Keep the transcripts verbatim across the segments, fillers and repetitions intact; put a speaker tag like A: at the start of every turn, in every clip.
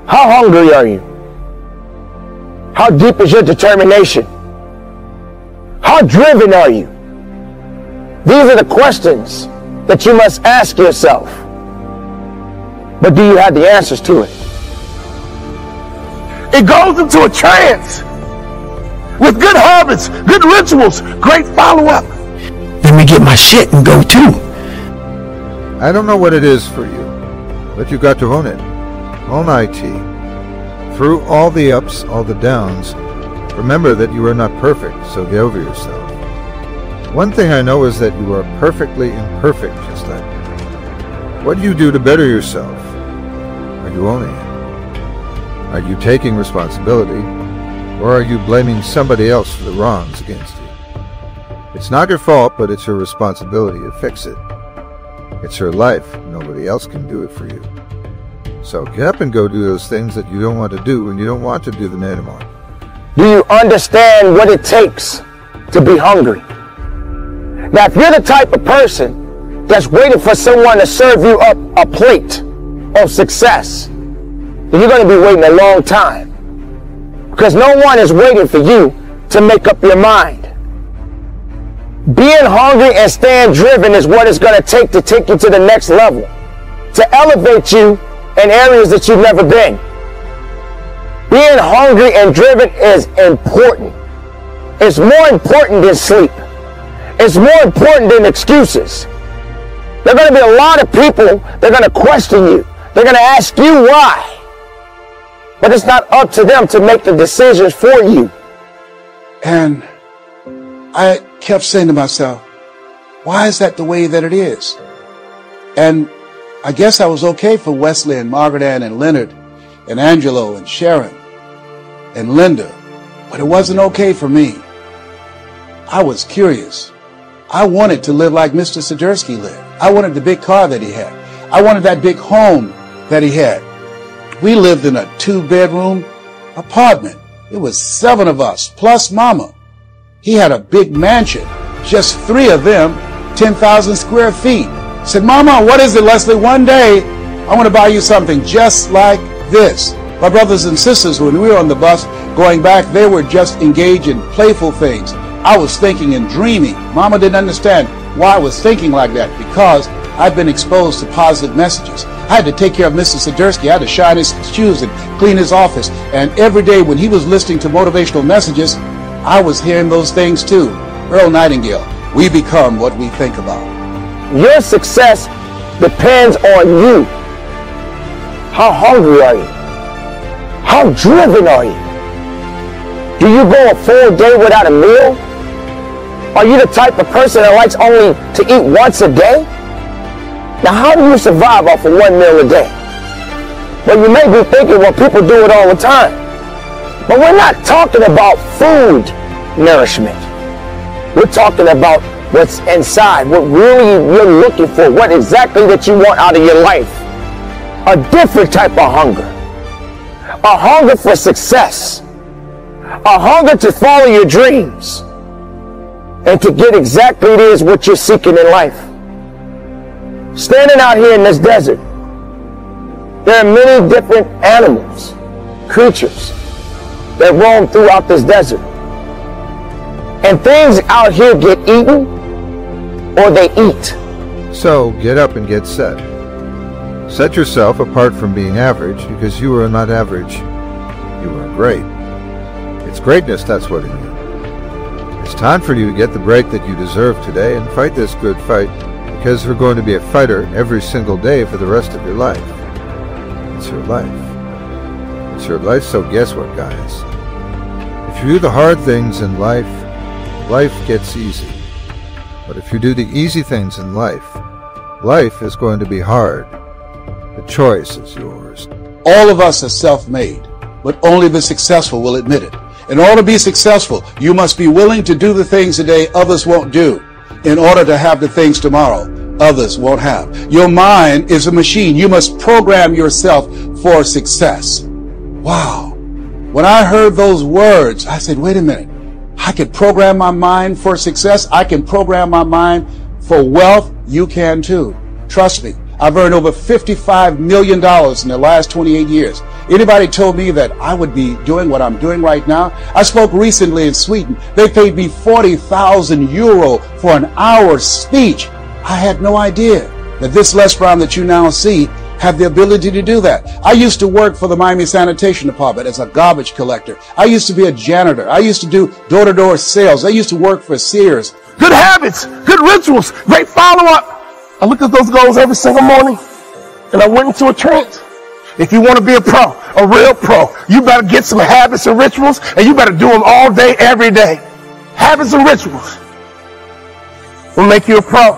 A: How hungry are you? How deep is your determination? How driven are you? These are the questions that you must ask yourself. But do you have the answers to it? It goes into a trance with good habits, good rituals, great follow-up. Let me get my shit and go too.
B: I don't know what it is for you, but you got to own it. Own I T. Through all the ups, all the downs, remember that you are not perfect, so get over yourself. One thing I know is that you are perfectly imperfect just like me. What do you do to better yourself? Are you owning it? Are you taking responsibility? Or are you blaming somebody else for the wrongs against you? It's not your fault, but it's your responsibility to fix it. It's your life. Nobody else can do it for you. So get up and go do those things that you don't want to do when you don't want to do them anymore.
A: Do you understand what it takes to be hungry? Now, if you're the type of person that's waiting for someone to serve you up a plate of success, then you're going to be waiting a long time. Because no one is waiting for you to make up your mind. Being hungry and staying driven is what it's going to take to take you to the next level, to elevate you in areas that you've never been. Being hungry and driven is important. It's more important than sleep. It's more important than excuses. There are going to be a lot of people that are going to question you. They're going to ask you why. But it's not up to them to make the decisions for you.
C: And I kept saying to myself, why is that the way that it is? And I guess I was okay for Wesley and Margaret Ann and Leonard and Angelo and Sharon and Linda, but it wasn't okay for me. I was curious. I wanted to live like Mister Sidursky lived. I wanted the big car that he had. I wanted that big home that he had. We lived in a two-bedroom apartment. It was seven of us, plus Mama. He had a big mansion, just three of them, ten thousand square feet. I said, Mama, what is it, Leslie? One day, I want to buy you something just like this. My brothers and sisters, when we were on the bus going back, they were just engaged in playful things. I was thinking and dreaming. Mama didn't understand why I was thinking like that, because I'd been exposed to positive messages. I had to take care of Mister Sidursky. I had to shine his shoes and clean his office. And every day when he was listening to motivational messages, I was hearing those things too. Earl Nightingale, we become what we think about.
A: Your success depends on you. How hungry are you? How driven are you? Do you go a full day without a meal? Are you the type of person that likes only to eat once a day? Now, how do you survive off of one meal a day? Well, you may be thinking, well, people do it all the time. But we're not talking about food nourishment. We're talking about what's inside, what really you're looking for, what exactly that you want out of your life. A different type of hunger. A hunger for success. A hunger to follow your dreams. And to get exactly it is what you're seeking in life. Standing out here in this desert, there are many different animals, creatures that roam throughout this desert. And things out here get eaten or they eat.
B: So get up and get set. Set yourself apart from being average, because you are not average. You are great. It's greatness, that's what it is. It's time for you to get the break that you deserve today and fight this good fight, because you're going to be a fighter every single day for the rest of your life. It's your life. It's your life, so guess what, guys? If you do the hard things in life, life gets easy. But if you do the easy things in life, life is going to be hard. The choice is yours.
C: All of us are self-made, but only the successful will admit it. In order to be successful, you must be willing to do the things today others won't do, in order to have the things tomorrow others won't have. Your mind is a machine. You must program yourself for success. Wow. When I heard those words, I said, wait a minute. I can program my mind for success. I can program my mind for wealth. You can too. Trust me. I've earned over fifty-five million dollars in the last twenty-eight years. Anybody told me that I would be doing what I'm doing right now? I spoke recently in Sweden. They paid me forty thousand euro for an hour speech. I had no idea that this Les Brown that you now see had the ability to do that. I used to work for the Miami Sanitation Department as a garbage collector. I used to be a janitor. I used to do door-to-door sales. I used to work for Sears.
A: Good habits, good rituals, great follow-up. I looked at those goals every single morning, and I went into a trance. If you want to be a pro, a real pro, you better get some habits and rituals, and you better do them all day, every day. Habits and rituals will make you a pro.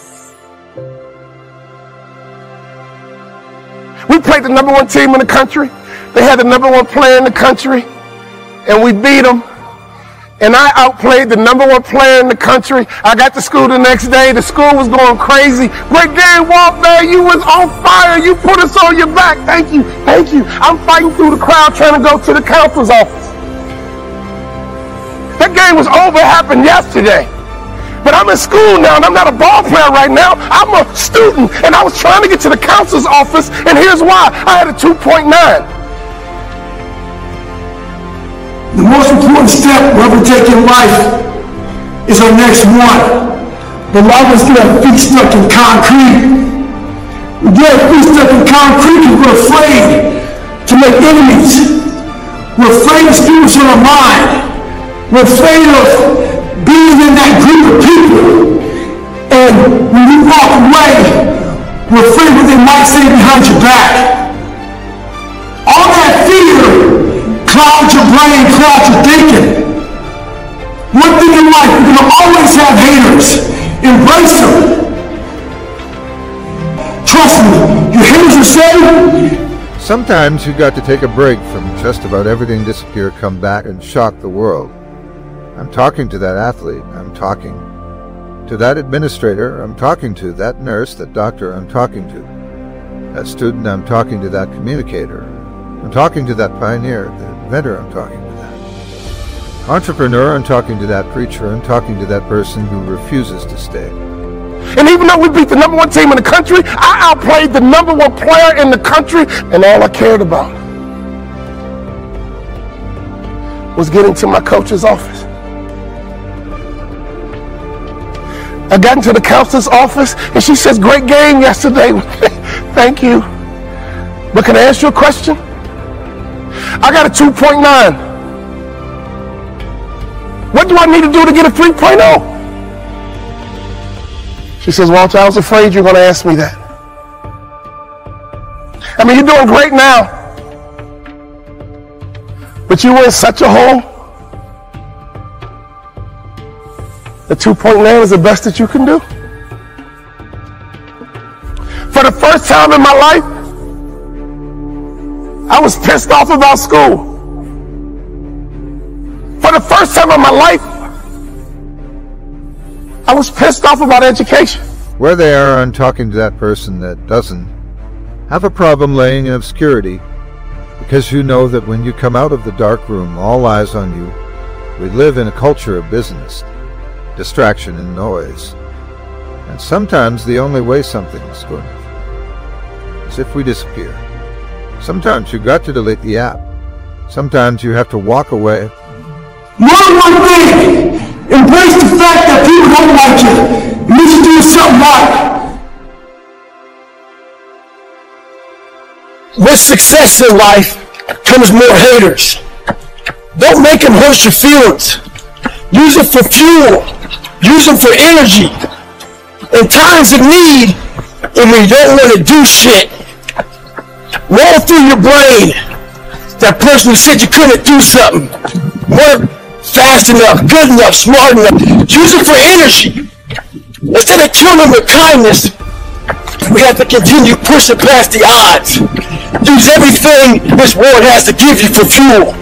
A: We played the number one team in the country. They had the number one player in the country, and we beat them. And I outplayed the number one player in the country. I got to school the next day. The school was going crazy. Great game, Walt, man. You was on fire. You put us on your back. Thank you. Thank you. I'm fighting through the crowd trying to go to the counselor's office. That game was over. It happened yesterday. But I'm in school now, and I'm not a ball player right now. I'm a student, and I was trying to get to the counselor's office, and here's why. I had a two point nine.
D: The most important step we'll ever take in life is our next one. But a lot of us get our feet stuck in concrete. We get our feet stuck in concrete because we're afraid to make enemies. We're afraid to speak what's on our mind. We're afraid of being in that group of people. And when we walk away, we're afraid what they might say behind your back. All that fear clouds your brain, clouds your thinking. One thing in life, you're going to always have haters. Embrace them. Trust me, your haters will say.
B: Sometimes you got to take a break from just about everything, disappear, come back, and shock the world. I'm talking to that athlete. I'm talking to that administrator. I'm talking to that nurse, that doctor. I'm talking to that student. I'm talking to that communicator. I'm talking to that pioneer, the inventor. I'm talking to that entrepreneur. I'm talking to that preacher. I'm talking to that person who refuses to stay.
A: And even though we beat the number one team in the country, I outplayed the number one player in the country, and all I cared about was getting to my coach's office. I got into the counselor's office, and she says, great game yesterday. Thank you. But can I ask you a question? I got a two point nine. What do I need to do to get a three point oh? She says, Walter, I was afraid you were going to ask me that. I mean, you're doing great now. But you were in such a hole. The two point nine is the best that you can do. For the first time in my life, I was pissed off about school. For the first time in my life, I was pissed off about education.
B: Where they are, I'm talking to that person that doesn't have a problem laying in obscurity, because you know that when you come out of the dark room, all eyes on you. We live in a culture of business, distraction and noise. And sometimes the only way something is good is if we disappear. Sometimes you've got to delete the app. Sometimes you have to walk away.
D: Learn one thing. Embrace the fact that people don't like you. You need to do something right.
E: With success in life comes more haters. Don't make them hurt your feelings. Use it for fuel. Use them for energy. In times of need, and when you don't want to do shit, roll through your brain that person who said you couldn't do something. Work fast enough, good enough, smart enough. Use it for energy. Instead of killing them with kindness, we have to continue pushing past the odds. Use everything this world has to give you for fuel.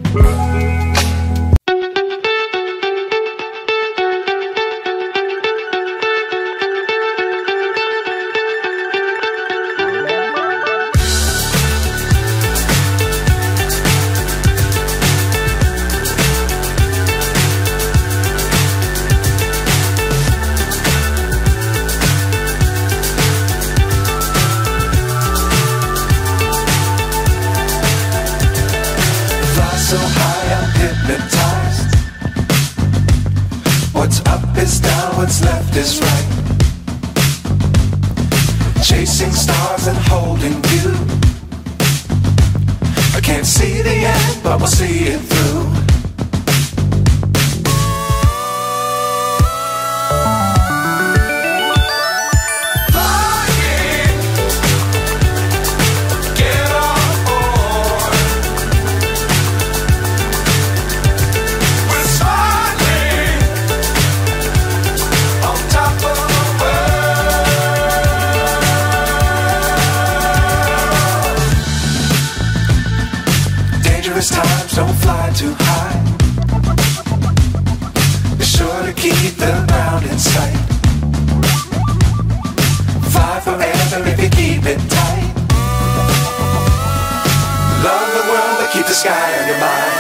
F: So high I'm hypnotized. What's up is down, what's left is right. Chasing stars and holding you. I can't see the end, but we'll see it through. Times don't fly too high. Be sure to keep the ground in sight. Fly forever if you keep it tight. Love the world, but keep the sky on your mind.